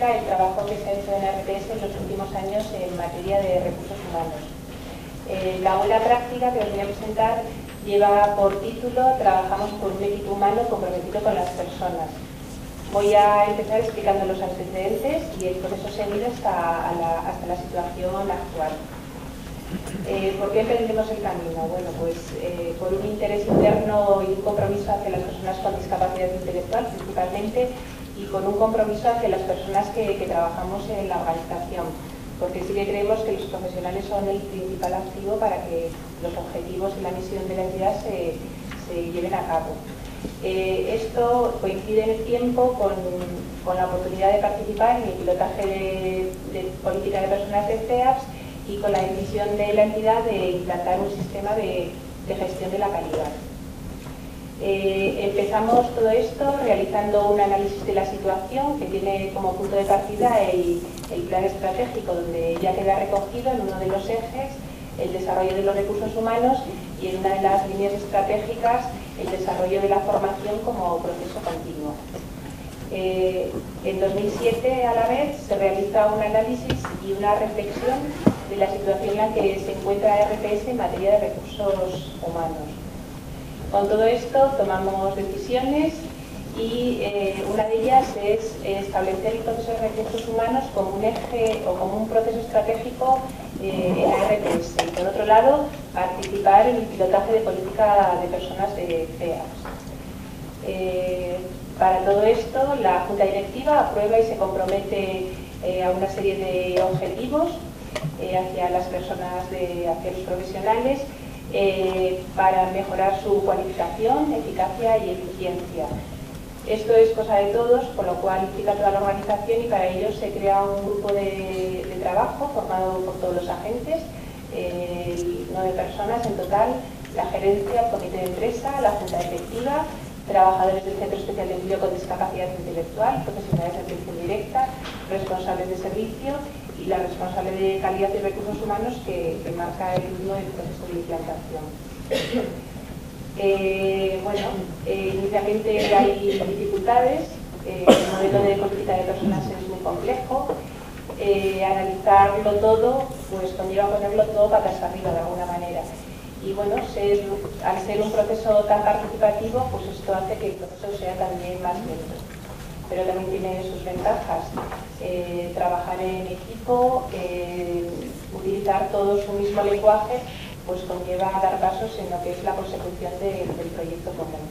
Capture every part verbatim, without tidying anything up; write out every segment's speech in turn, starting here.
práctica el trabajo que se ha hecho en R P S en los últimos años en materia de recursos humanos. Eh, la buena práctica que os voy a presentar lleva por título "Trabajamos por un equipo humano comprometido con las personas". Voy a empezar explicando los antecedentes y el proceso seguido hasta la, hasta la situación actual. Eh, ¿Por qué emprendemos el camino? Bueno, pues eh, por un interés interno y un compromiso hacia las personas con discapacidad intelectual principalmente, y con un compromiso hacia las personas que, que trabajamos en la organización, porque sí que creemos que los profesionales son el principal activo para que los objetivos y la misión de la entidad se, se lleven a cabo. Eh, esto coincide en el tiempo con, con la oportunidad de participar en el pilotaje de, de política de personas de C E A P S y con la decisión de la entidad de implantar un sistema de, de gestión de la calidad. Eh, empezamos todo esto realizando un análisis de la situación que tiene como punto de partida el, el plan estratégico, donde ya queda recogido en uno de los ejes el desarrollo de los recursos humanos y en una de las líneas estratégicas el desarrollo de la formación como proceso continuo. Eh, en dos mil siete, a la vez, se realiza un análisis y una reflexión de la situación en la que se encuentra R P S en materia de recursos humanos. Con todo esto tomamos decisiones y eh, una de ellas es establecer el proceso de recursos humanos como un eje o como un proceso estratégico eh, en la R P S. Y por otro lado, participar en el pilotaje de política de personas de C E A P S. Eh, para todo esto, la Junta Directiva aprueba y se compromete eh, a una serie de objetivos eh, hacia las personas, de, hacia los profesionales, eh, para mejorar su cualificación, eficacia y eficiencia. Esto es cosa de todos, con lo cual implica toda la organización, y para ello se crea un grupo de, de trabajo formado por todos los agentes, eh, nueve personas en total: la gerencia, el comité de empresa, la junta directiva, trabajadores del Centro Especial de Empleo con Discapacidad Intelectual, profesionales de atención directa, responsables de servicio y la responsable de calidad y recursos humanos que, que marca el ritmo del proceso de implantación. Eh, bueno, eh, inicialmente hay dificultades, eh, el modelo de política de personas es muy complejo, eh, analizarlo todo pues conlleva ponerlo todo patas arriba de alguna manera. Y bueno, ser, al ser un proceso tan participativo, pues esto hace que el proceso sea también más lento. Pero también tiene sus ventajas. Eh, trabajar en equipo, eh, utilizar todos un mismo lenguaje, pues conlleva dar pasos en lo que es la consecución de, del proyecto común.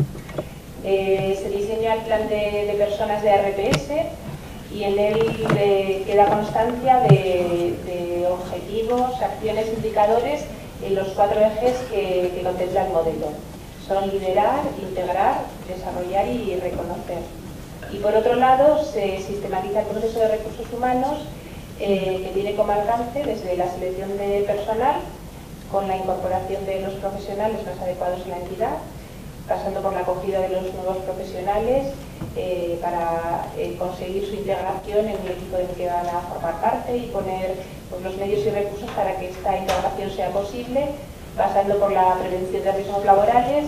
Eh, se diseña el plan de, de personas de R P S y en él eh, queda constancia de, de objetivos, acciones, indicadores en los cuatro ejes que, que contempla el modelo. Son liderar, integrar, desarrollar y reconocer. Y por otro lado, se sistematiza el proceso de recursos humanos eh, que tiene como alcance desde la selección de personal, con la incorporación de los profesionales más adecuados en la entidad, pasando por la acogida de los nuevos profesionales eh, para eh, conseguir su integración en el equipo del que van a formar parte y poner pues, los medios y recursos para que esta integración sea posible, pasando por la prevención de riesgos laborales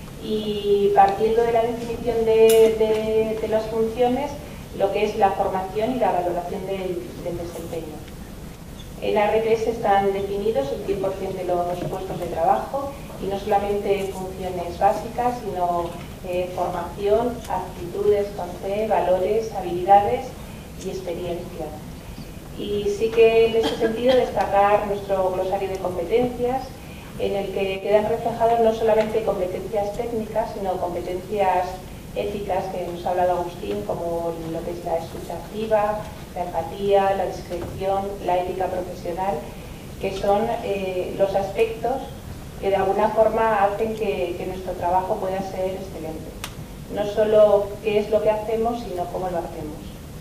y partiendo de la definición de, de, de las funciones, lo que es la formación y la valoración del, del desempeño. En R P S están definidos el cien por cien de los puestos de trabajo y no solamente funciones básicas, sino eh, formación, actitudes con C, valores, habilidades y experiencia. Y sí que en ese sentido destacar nuestro glosario de competencias, en el que quedan reflejadas no solamente competencias técnicas, sino competencias éticas que nos ha hablado Agustín, como lo que es la escucha activa, la empatía, la discreción, la ética profesional, que son eh, los aspectos que de alguna forma hacen que, que nuestro trabajo pueda ser excelente. No solo qué es lo que hacemos, sino cómo lo hacemos.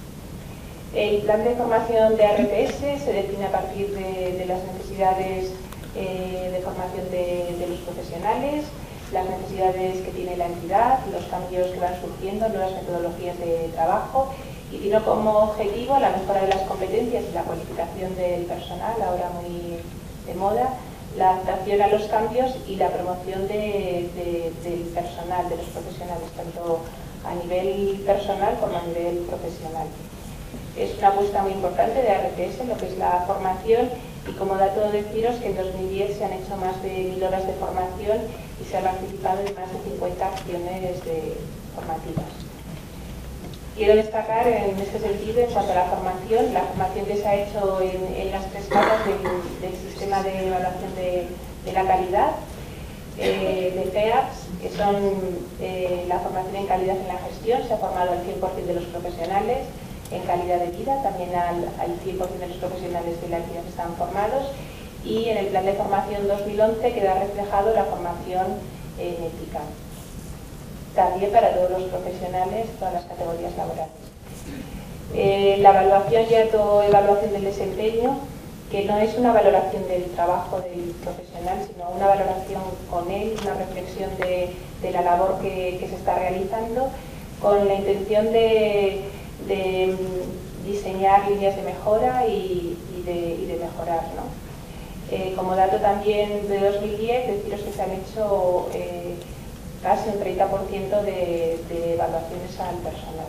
El plan de formación de R P S se define a partir de, de las necesidades eh, de formación de, de los profesionales, las necesidades que tiene la entidad, los cambios que van surgiendo, nuevas metodologías de trabajo, y tiene como objetivo la mejora de las competencias y la cualificación del personal, ahora muy de moda, la adaptación a los cambios y la promoción de, de, del personal, de los profesionales, tanto a nivel personal como a nivel profesional. Es una apuesta muy importante de A R T S, lo que es la formación, y como dato deciros que en dos mil diez se han hecho más de mil horas de formación y se ha participado en más de cincuenta acciones de formativas. Quiero destacar en este sentido, en cuanto a la formación, la formación que se ha hecho en, en las tres capas del, del sistema de evaluación de, de la calidad, eh, de C E A P S, que son eh, la formación en calidad en la gestión. Se ha formado al cien por cien de los profesionales, en calidad de vida, también al, al cien por cien de los profesionales de la entidad que están formados, y en el plan de formación dos mil once queda reflejado la formación en ética, también para todos los profesionales, todas las categorías laborales. Eh, la evaluación y autoevaluación del desempeño, que no es una valoración del trabajo del profesional, sino una valoración con él, una reflexión de, de la labor que, que se está realizando, con la intención de, de diseñar líneas de mejora y, y, de, y de mejorar, ¿no? Eh, como dato también de dos mil diez, deciros que se han hecho eh, casi un treinta por ciento de, de evaluaciones al personal.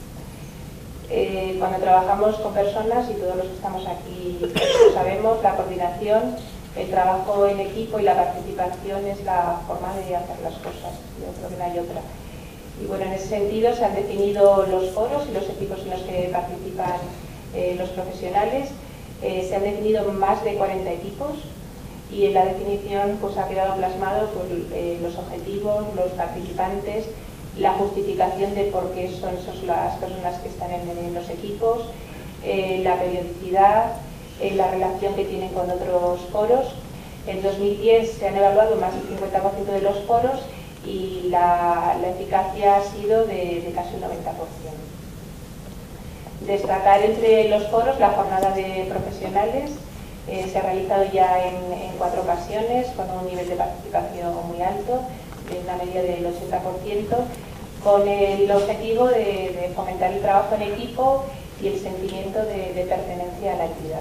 Eh, cuando trabajamos con personas, y todos los que estamos aquí lo sabemos, la coordinación, el trabajo en equipo y la participación es la forma de hacer las cosas. Yo creo que no hay otra. Y bueno, en ese sentido se han definido los foros y los equipos en los que participan eh, los profesionales. Eh, se han definido más de cuarenta equipos, y en la definición pues ha quedado plasmado pues, eh, los objetivos, los participantes, la justificación de por qué son esas las personas que están en, en los equipos, eh, la periodicidad, eh, la relación que tienen con otros foros. En dos mil diez se han evaluado más del cincuenta por ciento de los foros y la, la eficacia ha sido de, de casi un noventa por ciento. Destacar entre los foros la jornada de profesionales. Eh, se ha realizado ya en, en cuatro ocasiones con un nivel de participación muy alto, de una media del ochenta por ciento, con el objetivo de, de fomentar el trabajo en equipo y el sentimiento de, de pertenencia a la entidad.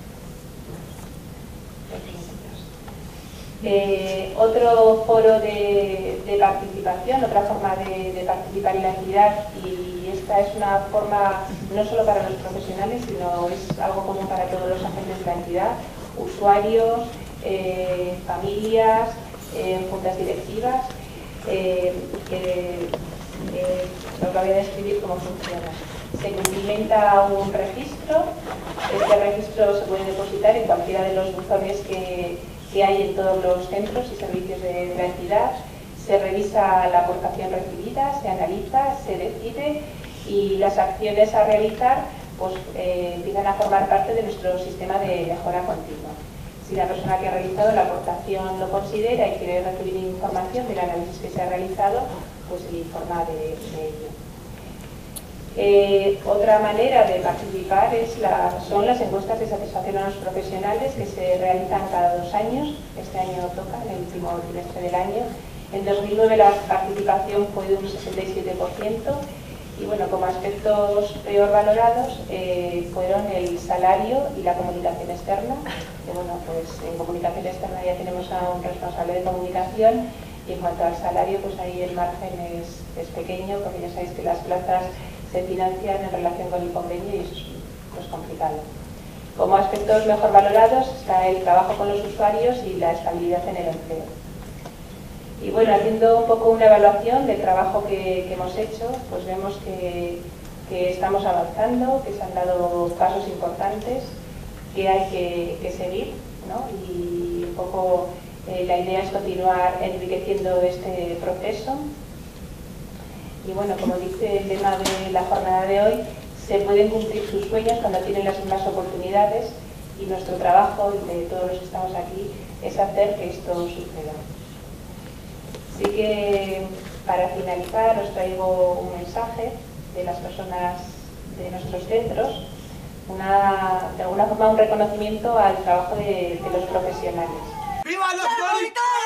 Eh, otro foro de, de participación, otra forma de, de participar en la entidad, y esta es una forma no solo para los profesionales, sino es algo común para todos los agentes de la entidad, usuarios, eh, familias, eh, juntas directivas, eh, que eh, os lo voy a describir cómo funciona. Se cumplimenta un registro. Este registro se puede depositar en cualquiera de los buzones que, que hay en todos los centros y servicios de, de la entidad. Se revisa la aportación recibida, se analiza, se decide, y las acciones a realizar pues, eh, empiezan a formar parte de nuestro sistema de mejora continua. Si la persona que ha realizado la aportación lo considera y quiere recibir información del análisis que se ha realizado, pues se informa de, de ello. Eh, otra manera de participar es la, son las encuestas de satisfacción a los profesionales, que se realizan cada dos años. Este año toca, en el último trimestre del año. En dos mil nueve la participación fue de un sesenta y siete por ciento, y bueno, como aspectos peor valorados eh, fueron el salario y la comunicación externa. Que bueno, pues en comunicación externa ya tenemos a un responsable de comunicación, y en cuanto al salario, pues ahí el margen es, es pequeño, porque ya sabéis que las plazas se financian en relación con el convenio y eso es pues, complicado. Como aspectos mejor valorados está el trabajo con los usuarios y la estabilidad en el empleo. Y bueno, haciendo un poco una evaluación del trabajo que, que hemos hecho, pues vemos que, que estamos avanzando, que se han dado pasos importantes, que hay que, que seguir, ¿no? Y un poco eh, la idea es continuar enriqueciendo este proceso. Y bueno, como dice el lema de la jornada de hoy, se pueden cumplir sus sueños cuando tienen las mismas oportunidades, y nuestro trabajo, de todos los que estamos aquí, es hacer que esto suceda. Así que, para finalizar, os traigo un mensaje de las personas de nuestros centros, una, de alguna forma un reconocimiento al trabajo de, de los profesionales. ¡Viva los monitores!